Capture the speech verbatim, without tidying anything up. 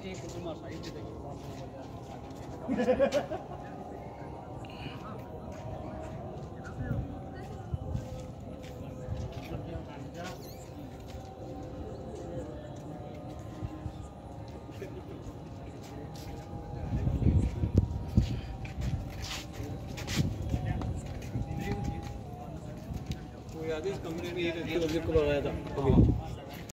याद है इस कमरे में एक अजीब अजीब को लगाया था